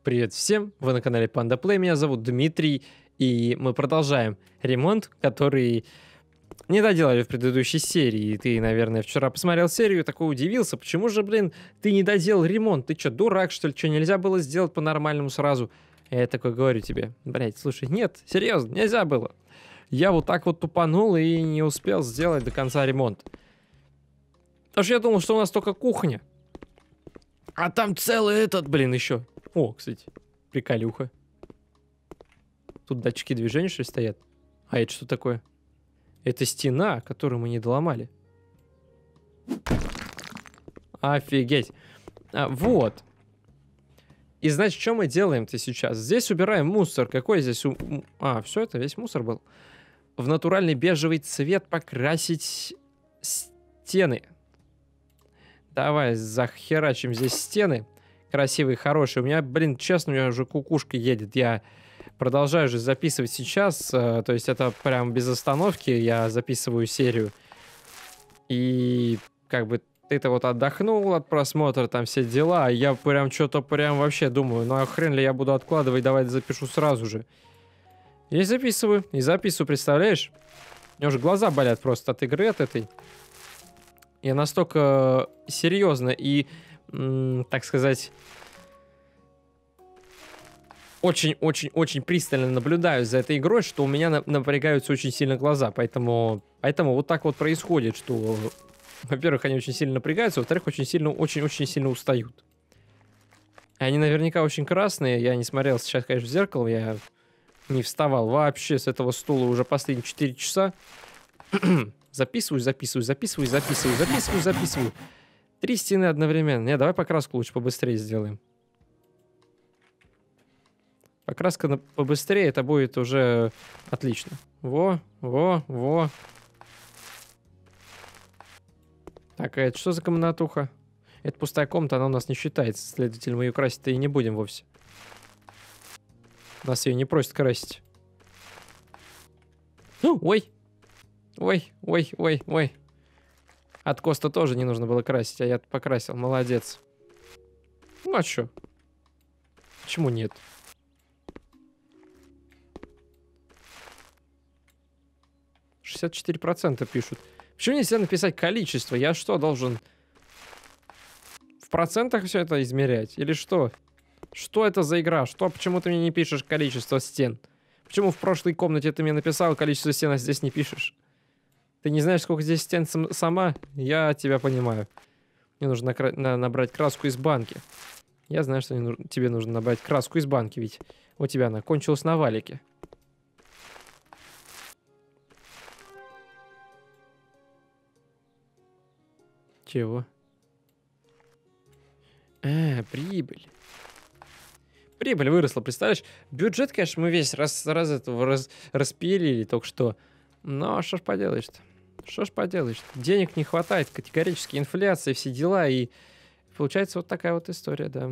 Привет всем, вы на канале Panda Play, меня зовут Дмитрий, и мы продолжаем ремонт, который не доделали в предыдущей серии. И ты, наверное, вчера посмотрел серию и такой удивился, почему же, блин, ты не доделал ремонт? Ты что, дурак, что ли? Что, нельзя было сделать по-нормальному сразу? Я такой говорю тебе, блядь, слушай, нет, серьезно, нельзя было. Я вот так вот тупанул и не успел сделать до конца ремонт. Потому что я думал, что у нас только кухня. А там целый этот, блин, еще. О, кстати, приколюха. Тут датчики движения, что ли, стоят? А это что такое? Это стена, которую мы не доломали. Офигеть. Вот. И значит, что мы делаем-то сейчас? Здесь убираем мусор. Какой здесь... все, это весь мусор был. В натуральный бежевый цвет покрасить стены. Давай захерачим здесь стены. Красивые, хорошие. У меня, блин, честно, у меня уже кукушка едет. Я продолжаю же записывать сейчас. То есть это прям без остановки. Я записываю серию. И как бы ты-то вот отдохнул от просмотра, там все дела. А я прям что-то прям вообще думаю, ну а хрен ли я буду откладывать, давай запишу сразу же. И записываю, представляешь? У меня уже глаза болят просто от игры от этой. Я настолько серьезно и, так сказать, очень-очень-очень пристально наблюдаю за этой игрой, что у меня напрягаются очень сильно глаза. Поэтому вот так вот происходит, что, во-первых, они очень сильно напрягаются, во-вторых, очень-очень сильно устают. И они наверняка очень красные. Я не смотрел сейчас, конечно, в зеркало, я не вставал вообще с этого стула уже последние 4 часа. Записываю. 3 стены одновременно. Не, давай покраску лучше побыстрее сделаем. Покраска побыстрее, это будет уже отлично. Во. Так, а это что за комнатуха? Это пустая комната, она у нас не считается. Следовательно, мы ее красить-то и не будем вовсе. Нас ее не просят красить. Ой. От Коста тоже не нужно было красить, а я покрасил. Молодец. Ну а чё? Почему нет? %64 пишут. Почему нельзя написать количество? Я что, должен в процентах все это измерять? Или что? Что это за игра? Почему ты мне не пишешь количество стен? Почему в прошлой комнате ты мне написал количество стен, а здесь не пишешь? Ты не знаешь, сколько здесь стен сама? Я тебя понимаю. Мне нужно набрать краску из банки. Я знаю, что тебе нужно набрать краску из банки, ведь у тебя она кончилась на валике. Чего? Прибыль. Прибыль выросла, представляешь? Бюджет, конечно, мы весь распилили только что. Но что ж поделаешь-то? Денег не хватает, категорически инфляция, все дела. И получается вот такая вот история, да.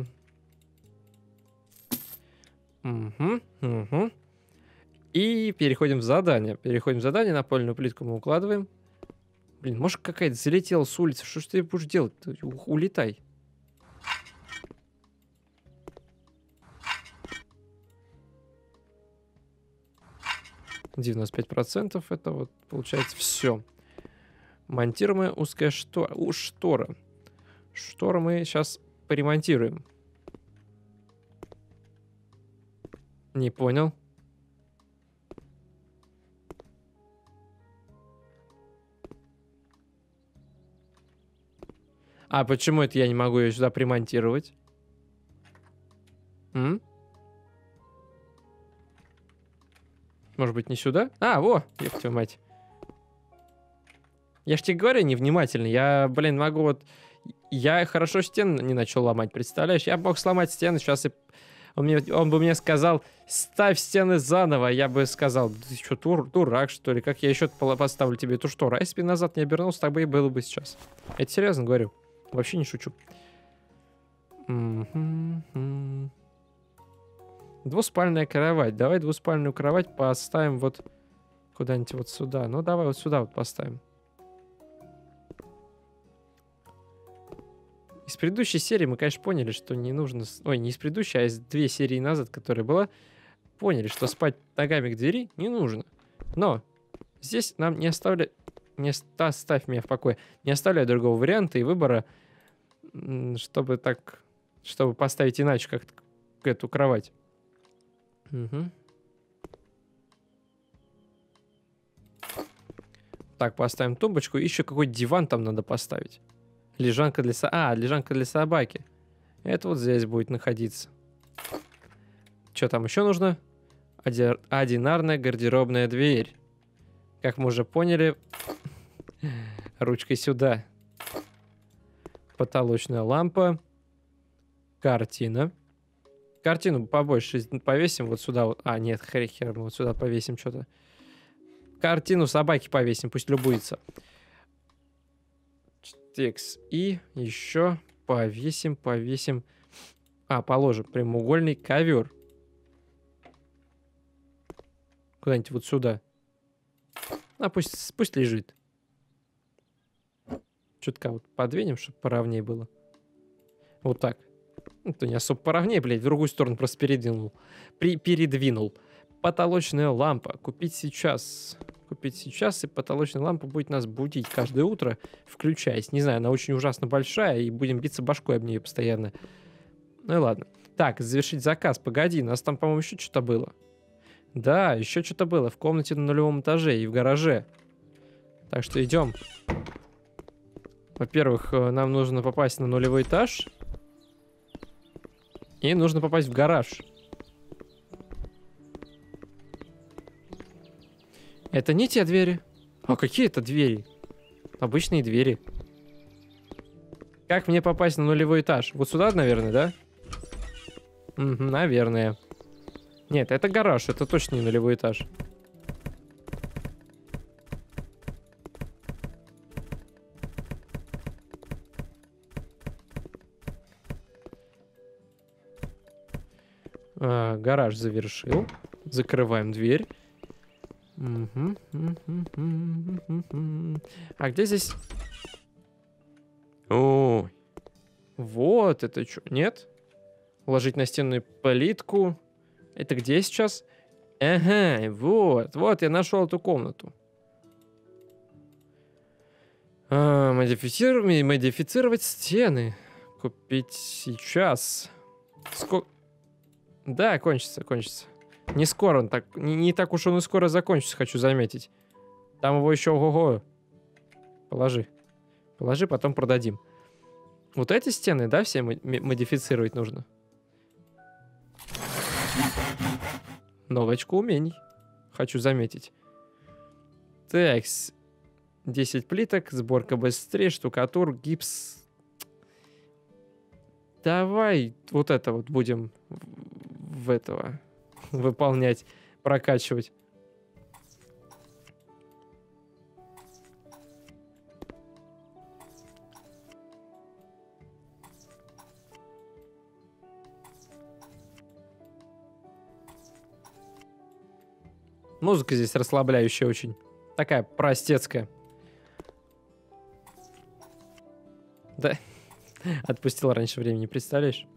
Угу. И переходим в задание. Напольную плитку мы укладываем. Блин, может какая-то залетела с улицы. Что ж ты будешь делать? Улетай. %95 это вот получается все. Монтируемая узкая штора. Штору мы сейчас поремонтируем. Не понял. А почему это я не могу ее сюда примонтировать? Может быть, не сюда? Во, ёб твою мать. Я ж тебе говорю, невнимательно. Я, блин, могу вот... Я хорошо стены не начал ломать, представляешь? Я мог сломать стены, сейчас и... Он бы мне сказал, ставь стены заново. Я бы сказал, ты что, дурак, что ли? Как я еще поставлю тебе эту штору? А если бы назад не обернулся, так бы и было бы сейчас. Я тебе серьезно говорю. Вообще не шучу. Двуспальная кровать. Давай двуспальную кровать поставим вот куда-нибудь вот сюда. Ну, давай вот сюда вот поставим. Из предыдущей серии мы, конечно, поняли, что не нужно... Ой, не из предыдущей, а из 2 серии назад, которая была, поняли, что спать ногами к двери не нужно. Но здесь нам не оставляют... Оставь меня в покое. Не оставляют другого варианта и выбора, чтобы так... Чтобы поставить иначе как эту кровать. Угу. Так, поставим тумбочку. Еще какой диван там надо поставить. Лежанка для лежанка для собаки. Это вот здесь будет находиться. Что там еще нужно? Одинарная гардеробная дверь. Как мы уже поняли, ручкой сюда. Потолочная лампа. Картина. Картину побольше повесим вот сюда. Вот. А, нет, хер, мы вот сюда повесим что-то. Картину собаки повесим, пусть любуется. Текст. И еще повесим. Положим прямоугольный ковер. Куда-нибудь вот сюда. Пусть лежит. Чутка вот подвинем, чтобы поровнее было. Вот так. Это не особо поровнее, блядь, в другую сторону просто передвинул. Потолочная лампа. Купить сейчас, и потолочная лампа будет нас будить каждое утро, включаясь. Не знаю, она очень ужасно большая, и будем биться башкой об нее постоянно. Ну и ладно. Так, завершить заказ. Погоди, у нас там, по-моему, еще что-то было. Да, еще что-то было в комнате на 0-м этаже и в гараже. Так что идем. Во-первых, нам нужно попасть на 0-й этаж. И нужно попасть в гараж. Это не те двери. А какие это двери? Обычные двери. Как мне попасть на 0-й этаж? Вот сюда, наверное, да? Угу, наверное. Нет, это гараж, это точно не 0-й этаж. Гараж завершил. Закрываем дверь. А где здесь? Ой. Вот это что? Нет? Ложить на стенную плитку. Это где сейчас? Ага, вот я нашел эту комнату. Модифицировать стены. Купить сейчас. Да, кончится. Не скоро он так... Не так уж он и скоро закончится, хочу заметить. Там его еще ого-го. Положи, потом продадим. Вот эти стены, да, все модифицировать нужно? Новая очко умений. Хочу заметить. Так, 10 плиток, сборка быстрее, штукатур, гипс. Давай вот это вот будем в этого выполнять, прокачивать. Музыка здесь расслабляющая очень. Такая простецкая. Да. Отпустила раньше времени, представляешь?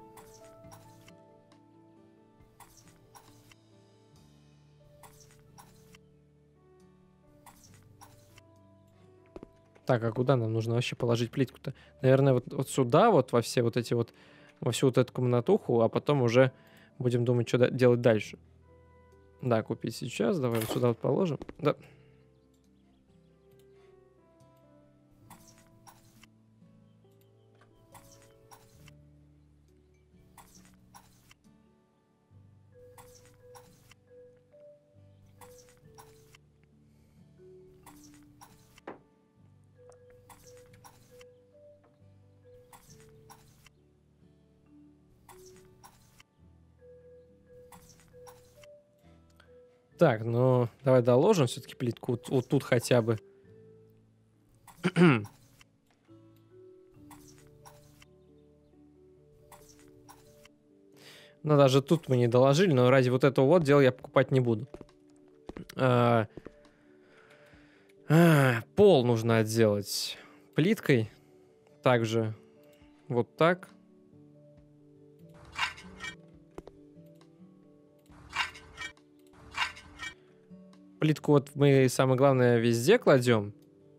Так, а куда нам нужно вообще положить плитку-то? Наверное, вот сюда, вот во все вот эти вот, во всю вот эту комнатуху, а потом уже будем думать, что делать дальше. Да, купить сейчас. Давай вот сюда вот положим. Да. Так, ну, давай доложим все-таки плитку вот тут хотя бы. Ну, даже тут мы не доложили, но ради вот этого вот дела я покупать не буду. Пол нужно отделать плиткой. Также Вот так. Плитку вот мы, самое главное, везде кладем.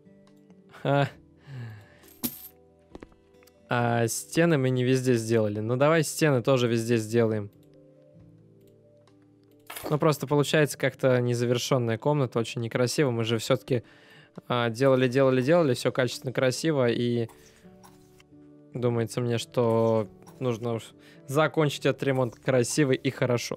А стены мы не везде сделали. Ну, давай стены тоже везде сделаем. Ну, просто получается как-то незавершенная комната, очень некрасиво. Мы же все-таки делали, все качественно, красиво. И думается мне, что нужно закончить этот ремонт красиво и хорошо.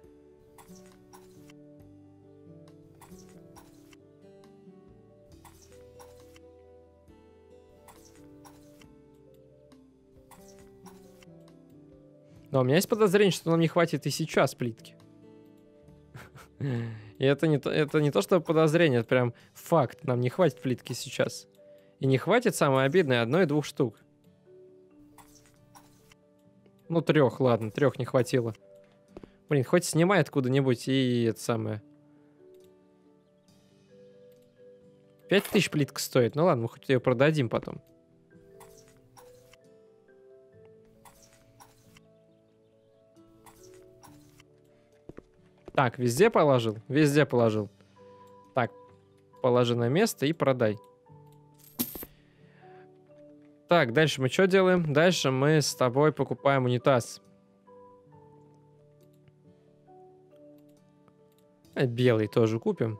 Но у меня есть подозрение, что нам не хватит и сейчас плитки. И это не то, что подозрение, это прям факт. Нам не хватит плитки сейчас. И не хватит, самое обидное, 1 и 2 штук. Ну, 3, ладно, 3 не хватило. Блин, хоть снимай откуда-нибудь и это самое. 5000 плитка стоит. Ну ладно, мы хоть ее продадим потом. Так, везде положил? Везде положил. Так, положи на место и продай. Так, дальше мы что делаем? Дальше мы с тобой покупаем унитаз. Белый тоже купим.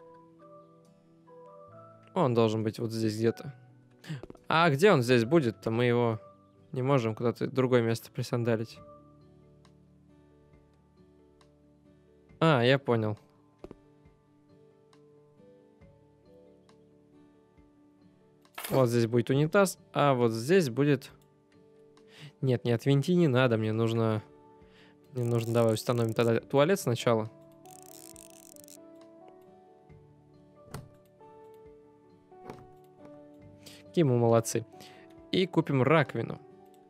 Он должен быть вот здесь где-то. А где он здесь будет-то? Мы его не можем куда-то в другое место присандалить. А, я понял. Вот здесь будет унитаз, а вот здесь будет... Нет, не отвинти не надо, мне нужно... Давай установим тогда туалет сначала. Какие мы молодцы. И купим раковину.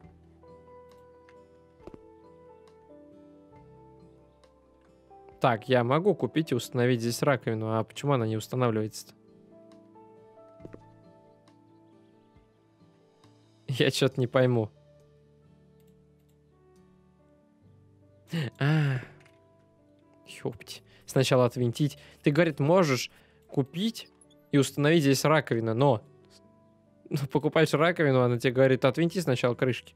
Так, я могу купить и установить здесь раковину. А почему она не устанавливается-то? Я что-то не пойму. Ёпть. Сначала отвинтить. Ты, говорит, можешь купить и установить здесь раковину, но... покупаешь раковину, она тебе говорит, отвинти сначала крышки.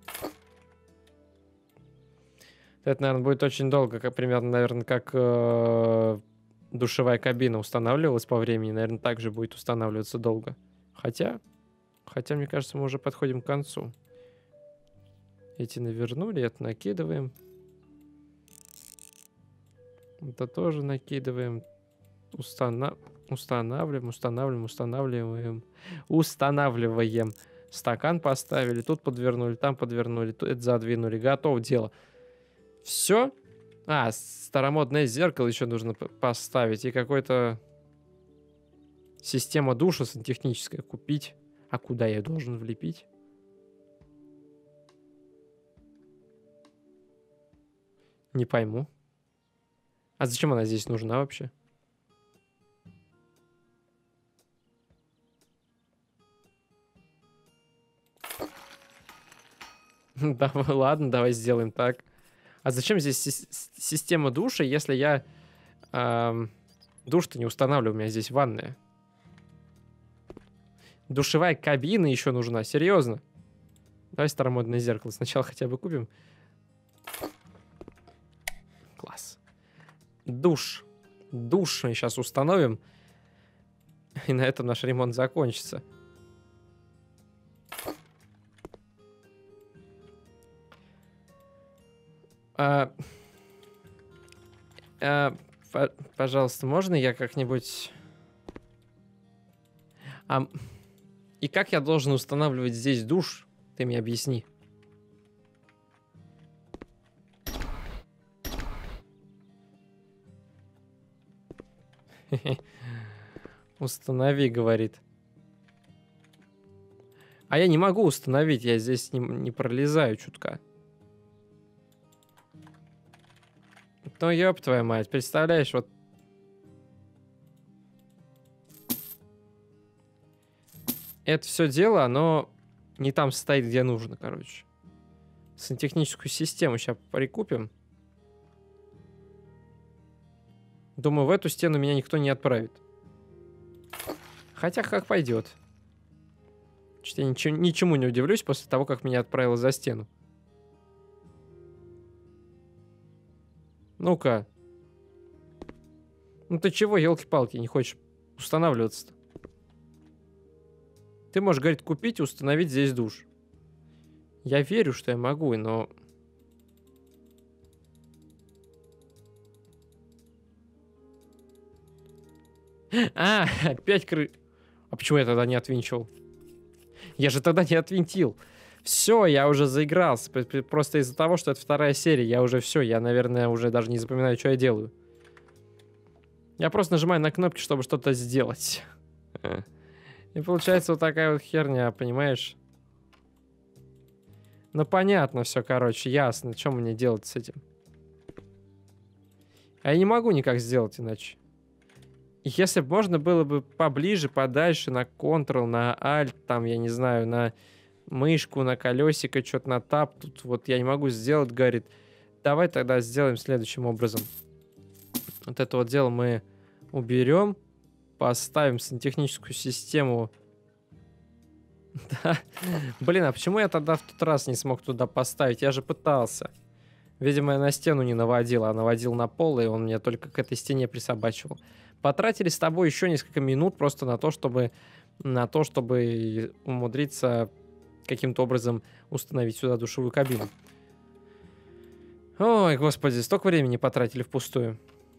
Это, наверное, будет очень долго, как примерно, наверное, как душевая кабина устанавливалась по времени. Наверное, так же будет устанавливаться долго. Хотя, мне кажется, мы уже подходим к концу. Эти навернули, это накидываем. Это тоже накидываем. Устанавливаем. Стакан поставили, тут подвернули, там подвернули, тут это задвинули. Готово дело. Все? А, старомодное зеркало еще нужно поставить. И какой-то система душа сантехническая купить. А куда я должен влепить? Не пойму. А зачем она здесь нужна вообще? Да, ладно, давай сделаем так. А зачем здесь система душа, если я душ-то не устанавливаю, у меня здесь ванная. Душевая кабина еще нужна, серьезно. Давай старомодное зеркало сначала хотя бы купим. Класс. Душ. Душ мы сейчас установим. И на этом наш ремонт закончится. Пожалуйста, можно я как-нибудь... И как я должен устанавливать здесь душ? Ты мне объясни. Установи, говорит. А я не могу установить, я здесь не пролезаю чутка. Ну, ёб твою мать, представляешь, вот... Это все дело, оно не там стоит, где нужно, короче. Сантехническую систему сейчас прикупим. Думаю, в эту стену меня никто не отправит. Хотя как пойдет. Что-то я ничему не удивлюсь после того, как меня отправило за стену. Ну-ка. Ну ты чего, елки-палки, не хочешь устанавливаться-то? Ты можешь, говорит, купить и установить здесь душ. Я верю, что я могу, но... А, опять А почему я тогда не отвинчивал? Я же тогда не отвинтил. Все, я уже заигрался. Просто из-за того, что это вторая серия, я уже все. Я, наверное, уже даже не запоминаю, что я делаю. Я просто нажимаю на кнопки, чтобы что-то сделать. И получается вот такая вот херня, понимаешь? Ну, понятно все, короче, ясно. Что мне делать с этим? А я не могу никак сделать иначе. Если бы можно было бы поближе, подальше, на Ctrl, на Alt, там, я не знаю, на мышку, на колесико, что-то на Tab, тут вот я не могу сделать, говорит. Давай тогда сделаем следующим образом. Вот это вот дело мы уберем, поставим сантехническую систему. Да. Блин, а почему я тогда в тот раз не смог туда поставить? Я же пытался. Видимо, я на стену не наводил, а наводил на пол, и он меня только к этой стене присобачивал. Потратили с тобой еще несколько минут просто на то, чтобы умудриться каким-то образом установить сюда душевую кабину. Ой, господи, столько времени потратили впустую.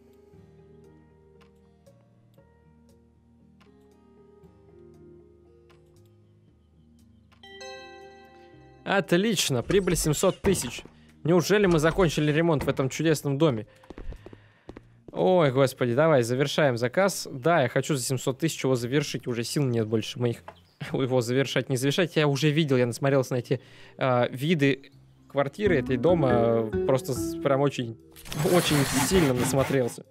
Отлично, прибыль 700 тысяч. Неужели мы закончили ремонт в этом чудесном доме? Ой, господи, давай, завершаем заказ. Да, я хочу за 700 тысяч его завершить. Уже сил нет больше моих его завершать, не завершать. Я уже видел, я насмотрелся на эти виды квартиры этой дома. Просто прям очень сильно насмотрелся.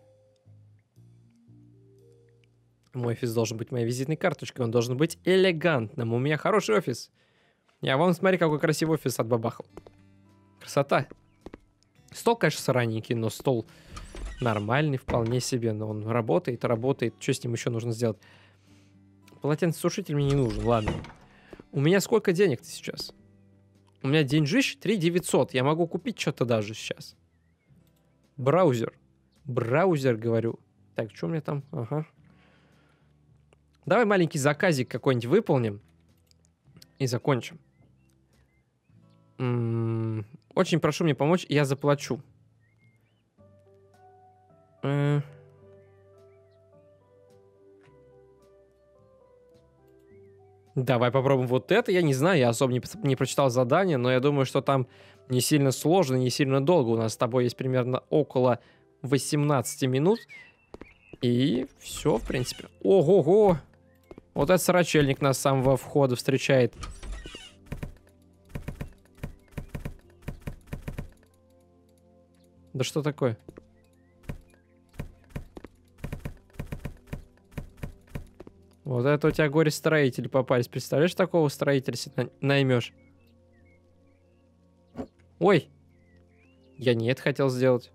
Мой офис должен быть моей визитной карточкой. Он должен быть элегантным. У меня хороший офис. Я вон, смотри, какой красивый офис отбабахал. Красота. Стол, конечно, сраненький, но стол нормальный вполне себе. Но он работает. Что с ним еще нужно сделать? Полотенцесушитель мне не нужен, ладно. У меня сколько денег-то сейчас? У меня деньжищ 3900. Я могу купить что-то даже сейчас. Браузер. Браузер, говорю. Так, что у меня там? Ага. Давай маленький заказик какой-нибудь выполним. И закончим. Очень прошу мне помочь, я заплачу. Давай попробуем вот это. Я не знаю, я особо не прочитал задание, но я думаю, что там не сильно сложно, не сильно долго. У нас с тобой есть примерно около 18 минут. И все, в принципе. Ого-го! Вот этот сорочельник нас с самого входа встречает. Да что такое? Вот это у тебя горе-строители попались. Представляешь, такого строителя наймешь? Ой! Я не это хотел сделать.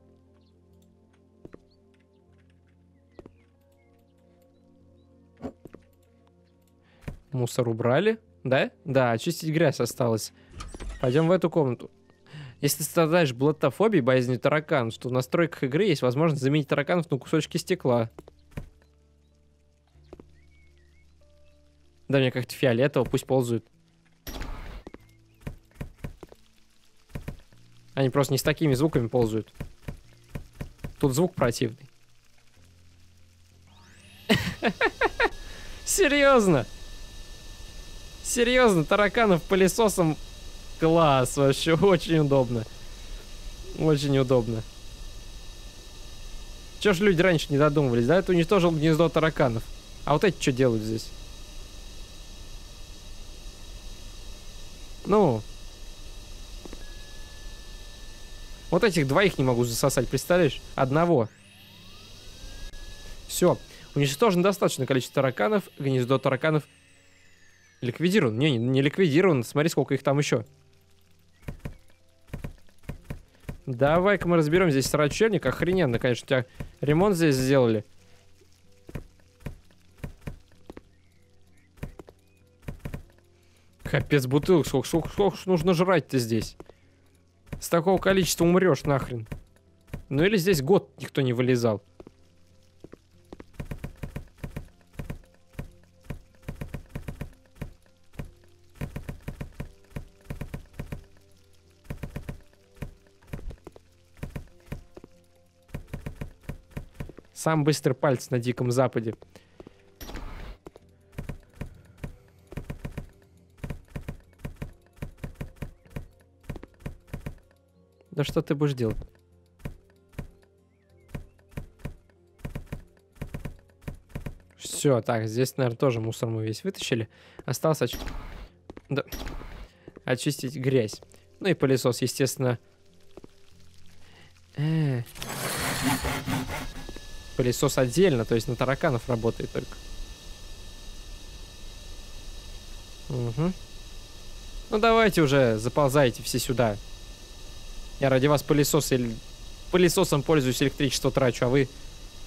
Мусор убрали, да? Да, очистить грязь осталось. Пойдем в эту комнату. Если ты страдаешь блатофобией, боязнью тараканов, то в настройках игры есть возможность заменить тараканов на кусочки стекла. Да мне как-то фиолетово, пусть ползают. Они просто не с такими звуками ползают. Тут звук противный. Серьезно? Серьезно, тараканов пылесосом класс, вообще очень удобно. Очень удобно. Чё ж люди раньше не додумывались, да? Это уничтожил гнездо тараканов. А вот эти что делают здесь? Ну. Вот этих двоих не могу засосать, представляешь? Одного. Все. Уничтожено достаточное количество тараканов. Гнездо тараканов ликвидирован. Не ликвидирован. Смотри, сколько их там еще. Давай-ка мы разберем здесь срачельник. Охрененно, конечно, у тебя ремонт здесь сделали. Капец, бутылок, сколько нужно жрать-то здесь? С такого количества умрешь нахрен. Ну или здесь год никто не вылезал. Сам быстрый палец на Диком Западе. Да что ты будешь делать? Все, так, здесь, наверное, тоже мусор мы весь вытащили. Осталось да. Очистить грязь. Ну и пылесос, естественно. Пылесос отдельно, то есть на тараканов работает только. Угу. Ну давайте уже, заползайте все сюда. Я ради вас пылесосом пользуюсь, электричество трачу, а вы...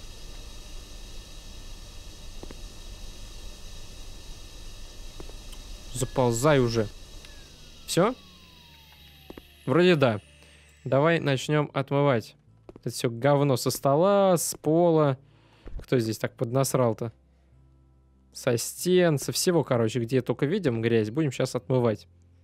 Заползай уже. Все? Вроде да. Давай начнем отмывать. Это все говно со стола, с пола. Кто здесь так поднасрал-то? Со стен, со всего, короче, где только видим грязь, будем сейчас отмывать.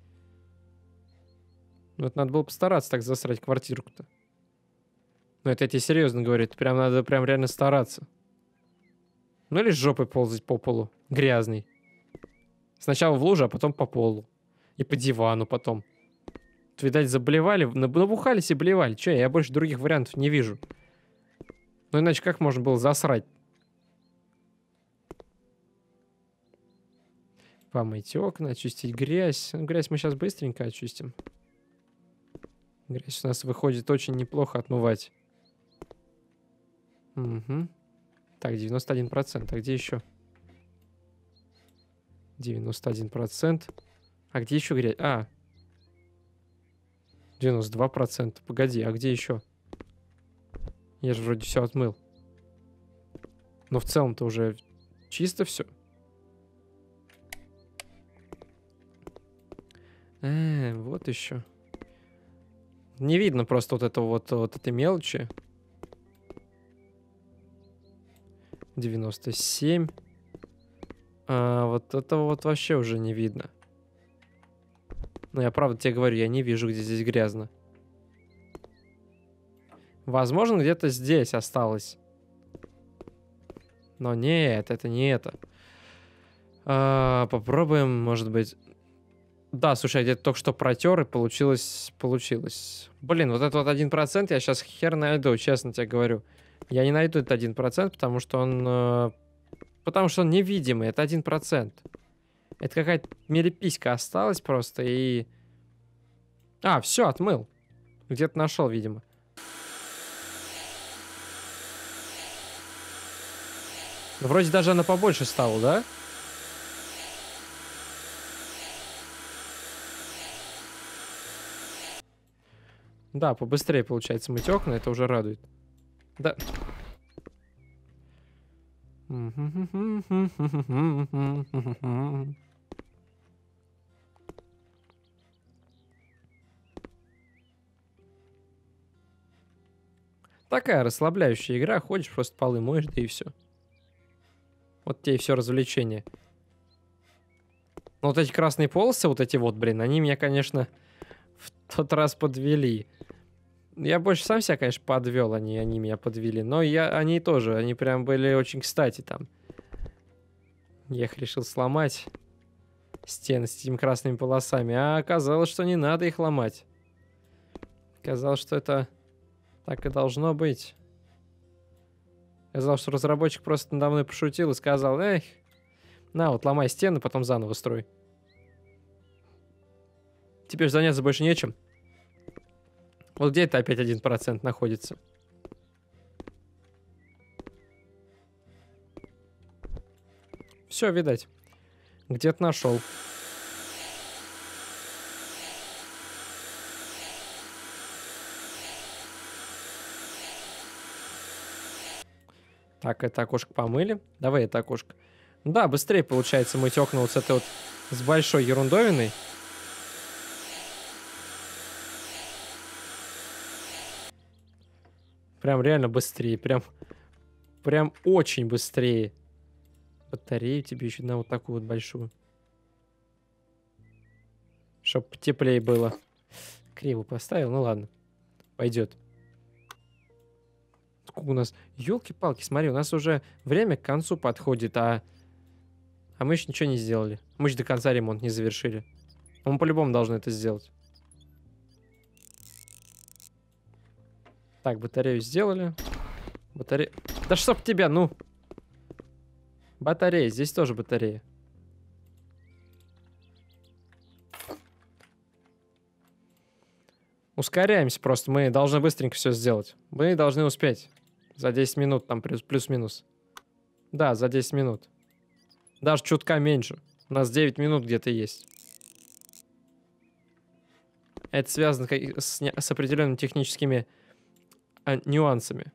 Вот надо было постараться так засрать квартирку-то. Ну, это я тебе серьезно говорю, это прям надо прям реально стараться. Ну или с жопой ползать по полу, грязный. Сначала в луже, а потом по полу. И по дивану потом. Тут, видать, заболевали, набухались и блевали. Че, я больше других вариантов не вижу. Ну иначе как можно было засрать? Помыть окна, очистить грязь. Ну, грязь мы сейчас быстренько очистим. Грязь у нас выходит очень неплохо отмывать. Угу. Так, 91%. А где еще? 91%. А где еще грязь? А. 92%. Погоди, а где еще? Я же вроде все отмыл. Но в целом-то уже чисто все. Вот еще. Не видно просто вот этого вот этой мелочи. 97. А вот этого вот вообще уже не видно. Но я правда тебе говорю, я не вижу, где здесь грязно. Возможно, где-то здесь осталось. Но нет, это не это. Попробуем, может быть... Да, слушай, я где-то только что протер, и получилось. Блин, вот этот вот 1% я сейчас хер найду, честно тебе говорю. Я не найду этот 1%, потому что он... Потому что он невидимый, это 1%. Это какая-то мелеписька осталась просто, и... А, все, отмыл. Где-то нашел, видимо. Вроде даже она побольше стала, да? Да, побыстрее получается мыть окна, это уже радует. Да. Такая расслабляющая игра, ходишь, просто полы моешь, да и все. Вот тебе и все развлечение. Но вот эти красные полосы, вот эти вот, блин, они меня, конечно, в тот раз подвели. Я больше сам себя, конечно, подвел, они меня подвели. Но они тоже, они прям были очень кстати там. Я их решил сломать. Стены с этими красными полосами. А оказалось, что не надо их ломать. Оказалось, что это так и должно быть. Оказалось, что разработчик просто надо мной пошутил и сказал: эх, на вот ломай стены, потом заново строй. Теперь заняться больше нечем. Вот где это опять 1% находится? Все, видать. Где-то нашел. Так, это окошко помыли. Давай это окошко. Да, быстрее получается мыть окна вот с этой вот, с большой ерундовиной. Прям реально быстрее, прям очень быстрее. Батарею тебе еще на вот такую вот большую. Чтоб теплее было. Криво поставил, ну ладно. Пойдет. Сколько у нас... Ёлки-палки, смотри, у нас уже время к концу подходит, а мы еще ничего не сделали. Мы же до конца ремонт не завершили. Мы по-любому должны это сделать. Так, батарею сделали. Батарея... Да чтоб тебя, ну! Батарея, здесь тоже батарея. Ускоряемся просто, мы должны быстренько все сделать. Мы должны успеть. За 10 минут, там плюс-минус. Да, за 10 минут. Даже чутка меньше. У нас 9 минут где-то есть. Это связано с определенными техническими нюансами.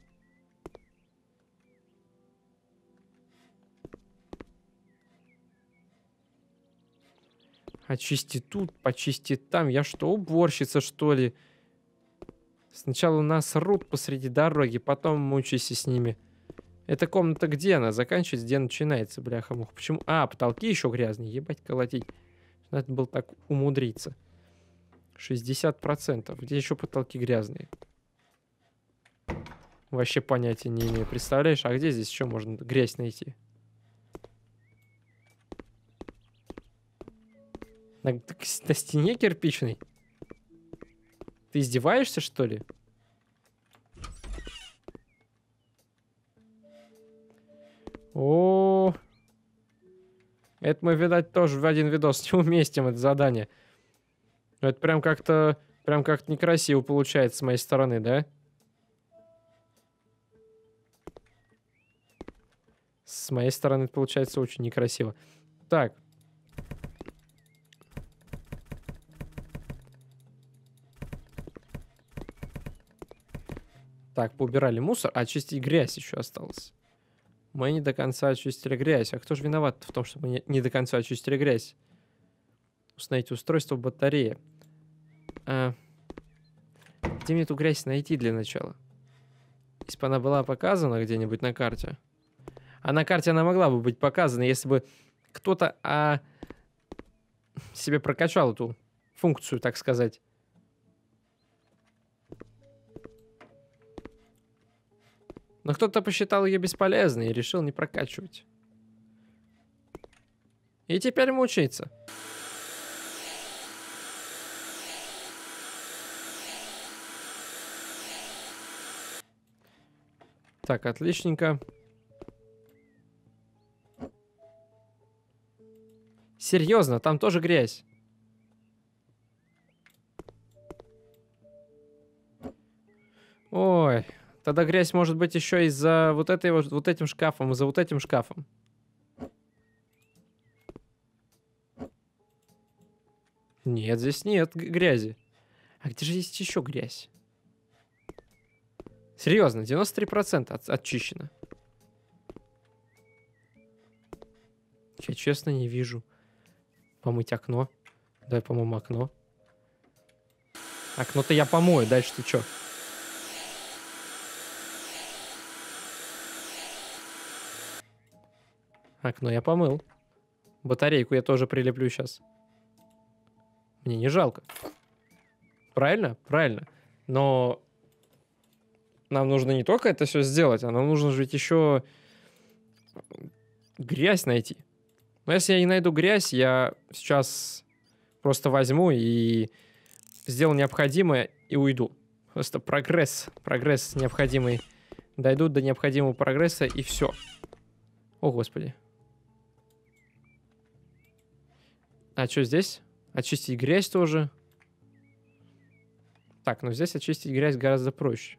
Очисти тут, почисти там. Я что, уборщица, что ли? Сначала нас рут посреди дороги, потом мучайся с ними. Эта комната где она? Заканчивается, где начинается, бляха-муха. Почему? А, потолки еще грязные. Ебать, колотить. Надо было так умудриться. 60%. Где еще потолки грязные? Вообще понятия не имею. Представляешь, а где здесь еще можно грязь найти? На стене кирпичной? Ты издеваешься, что ли? О, это мы, видать, тоже в один видос не уместим, это задание. Это прям как-то некрасиво получается с моей стороны, да? С моей стороны это получается очень некрасиво. Так. Так, поубирали мусор, а очистить грязь еще осталось. Мы не до конца очистили грязь. А кто же виноват в том, что мы не до конца очистили грязь? Установите устройство батареи. Где мне эту грязь найти для начала? Если бы она была показана где-нибудь на карте. А на карте она могла бы быть показана, если бы кто-то себе прокачал эту функцию, так сказать. Но кто-то посчитал ее бесполезной и решил не прокачивать. И теперь мучается. Так, отличненько. Серьезно, там тоже грязь. Ой, тогда грязь может быть еще из-за вот этим шкафом, и за вот этим шкафом. Нет, здесь нет грязи. А где же есть еще грязь? Серьезно, 93% очищено. Я честно не вижу. Помыть окно. Давай помоем окно. Окно-то я помою, дальше ты чё? Окно я помыл. Батарейку я тоже прилеплю сейчас. Мне не жалко. Правильно? Правильно. Но нам нужно не только это все сделать, а нам нужно же ведь еще грязь найти. Но если я не найду грязь, я сейчас просто возьму и сделаю необходимое и уйду. Просто прогресс необходимый. Дойдут до необходимого прогресса и все. О, Господи. А что здесь? Очистить грязь тоже. Так, ну здесь очистить грязь гораздо проще.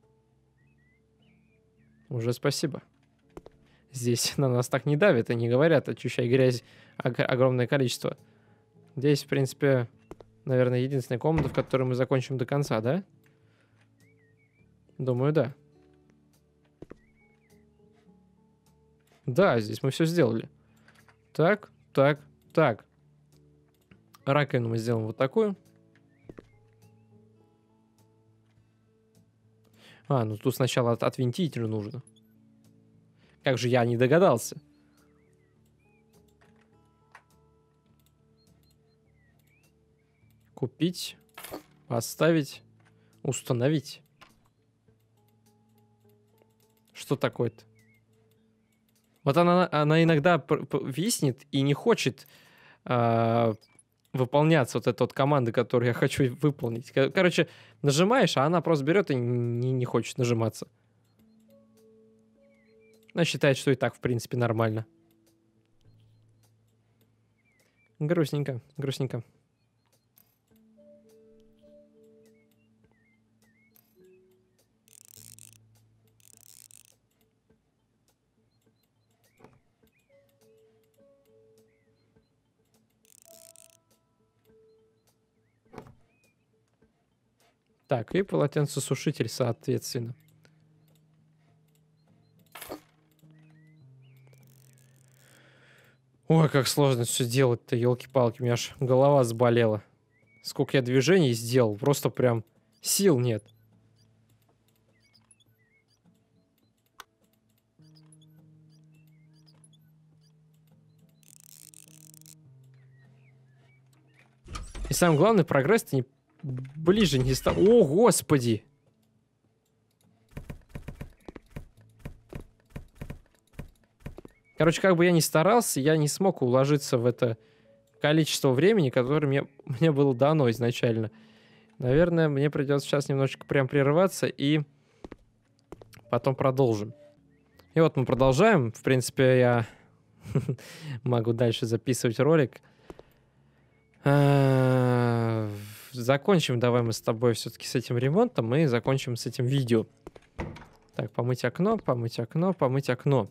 Уже спасибо. Здесь на нас так не давят и не говорят, очищай грязь огромное количество. Здесь, в принципе, наверное, единственная комната, в которой мы закончим до конца, да? Думаю, да. Да, здесь мы все сделали. Так, так, так. Раковину мы сделаем вот такую. А, ну тут сначала отвинтить же нужно. Как же я не догадался? Купить, поставить, установить. Что такое-то? Вот она иногда виснет и не хочет выполняться, вот эта вот команда, которую я хочу выполнить. Короче, нажимаешь, а она просто берет и не хочет нажиматься. Она считает, что и так, в принципе, нормально. Грустненько, грустненько. Так, и полотенцесушитель, соответственно. Ой, как сложно все делать-то, елки-палки, у меня аж голова заболела. Сколько я движений сделал, просто прям сил нет. И самое главное, прогресс-то не ближе не стал. О, господи! Короче, как бы я ни старался, я не смог уложиться в это количество времени, которое мне было дано изначально. Наверное, мне придется сейчас немножечко прям прерываться и потом продолжим. И вот мы продолжаем. В принципе, я могу дальше записывать ролик. Закончим давай мы с тобой все-таки с этим ремонтом и закончим с этим видео. Так, помыть окно, помыть окно, помыть окно.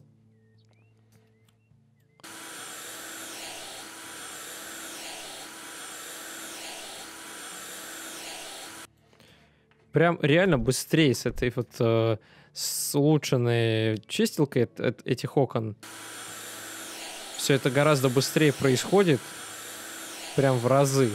Прям реально быстрее с этой вот с улучшенной чистилкой этих окон. Все это гораздо быстрее происходит. Прям в разы.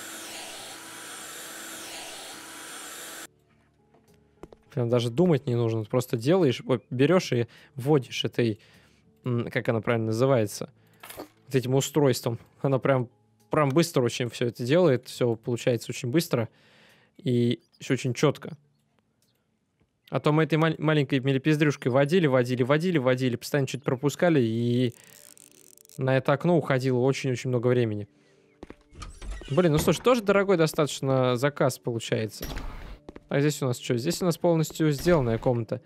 Прям даже думать не нужно. Просто делаешь, берешь и вводишь этой, как она правильно называется, вот этим устройством. Она прям быстро очень все это делает. Все получается очень быстро. И все очень четко. А то мы этой маленькой мелепиздрюшкой водили, постоянно что-то пропускали, и на это окно уходило очень-очень много времени. Блин, ну слушай, тоже дорогой достаточно заказ получается. А здесь у нас что? Здесь у нас полностью сделанная комната.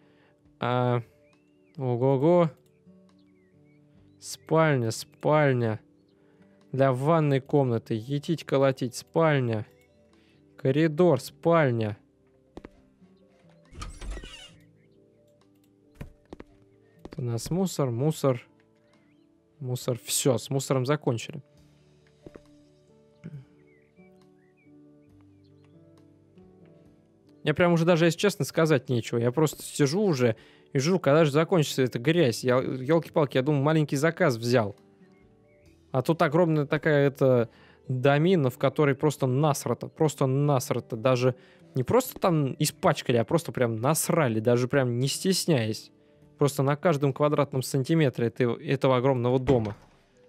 Ого-го. Спальня, спальня. Для ванной комнаты. Етить, колотить, спальня. Коридор, спальня. У нас мусор, мусор. Мусор. Все, с мусором закончили. Я прям уже даже, если честно, сказать нечего. Я просто сижу уже и жду, когда же закончится эта грязь. Я, елки-палки, я думал, маленький заказ взял. А тут огромная такая домина, в которой просто насрато. Просто насрато. Даже не просто там испачкали, а просто прям насрали. Даже прям не стесняясь. Просто на каждом квадратном сантиметре этого огромного дома.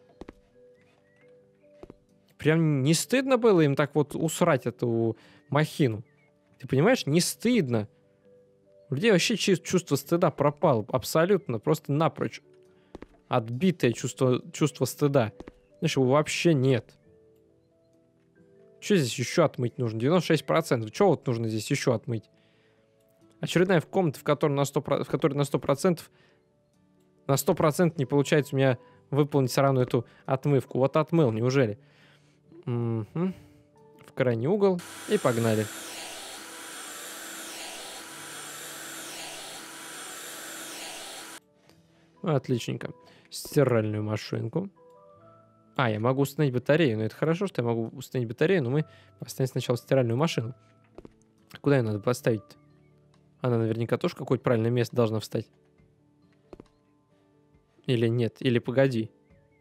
Прям не стыдно было им так вот усрать эту махину? Ты понимаешь, не стыдно. У людей вообще чувство стыда пропало. Абсолютно, просто напрочь. Отбитое чувство стыда. Знаешь, его вообще нет. Что здесь еще отмыть нужно? 96%. Что вот нужно здесь еще отмыть? Очередная комната, в которой на 100% не получается у меня выполнить все равно эту отмывку. Вот отмыл, неужели? Угу. В крайний угол. И погнали. Отличненько. Стиральную машинку. Я могу установить батарею. Но это хорошо, что я могу установить батарею, но мы поставим сначала стиральную машину. Куда ее надо поставить-то? Она наверняка тоже в какое-то правильное место должна встать. Или нет? Или погоди.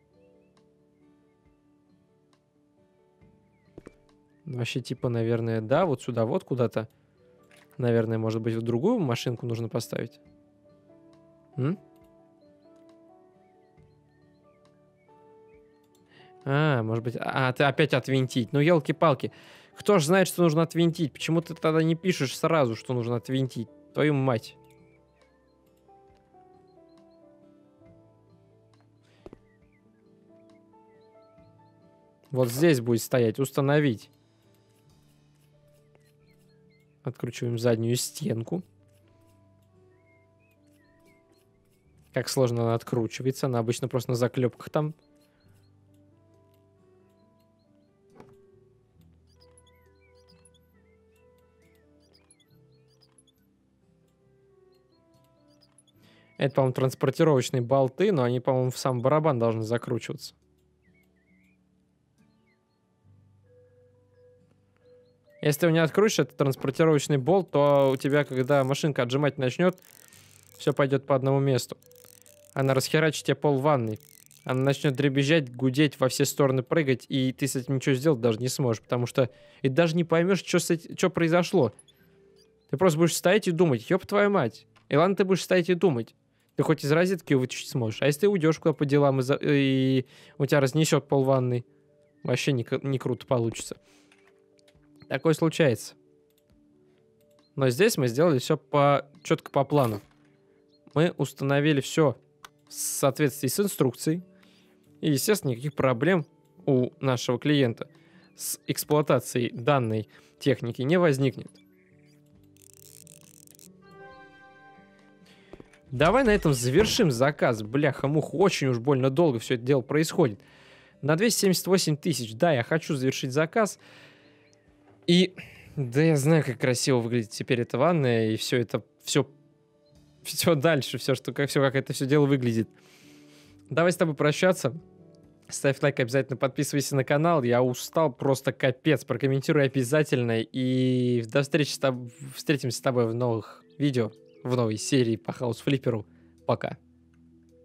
Вообще, типа, наверное, да, вот сюда вот куда-то. Наверное, может быть, в другую машинку нужно поставить. М? Может быть... ты опять отвинтить. Ну, елки-палки. Кто ж знает, что нужно отвинтить? Почему ты тогда не пишешь сразу, что нужно отвинтить? Твою мать. Вот здесь будет стоять. Установить. Откручиваем заднюю стенку. Как сложно она откручивается. Она обычно просто на заклепках там. Это, по-моему, транспортировочные болты, но они, по-моему, в сам барабан должны закручиваться. Если ты его не открутишь, это транспортировочный болт, то у тебя, когда машинка отжимать начнет, все пойдет по одному месту. Она расхерачит тебе пол ванной. Она начнет дребезжать, гудеть, во все стороны прыгать, и ты с этим ничего сделать даже не сможешь, потому что и даже не поймешь, что произошло. Ты просто будешь стоять и думать, ёб твою мать. И ладно, ты будешь стоять и думать. Ты хоть из розетки ее вытащить сможешь. А если ты уйдешь куда по делам, и у тебя разнесет пол ванной, вообще не круто получится. Такое случается. Но здесь мы сделали все четко по плану. Мы установили все в соответствии с инструкцией. И, естественно, никаких проблем у нашего клиента с эксплуатацией данной техники не возникнет. Давай на этом завершим заказ. Бляха-муха, очень уж больно долго все это дело происходит. На 278 тысяч. Да, я хочу завершить заказ. И да, я знаю, как красиво выглядит теперь эта ванная. И все это, все дальше, как это все дело выглядит. Давай с тобой прощаться. Ставь лайк, обязательно подписывайся на канал. Я устал просто капец. Прокомментируй обязательно. И до встречи встретимся с тобой в новых видео. В новой серии по Хаус Флипперу. Пока.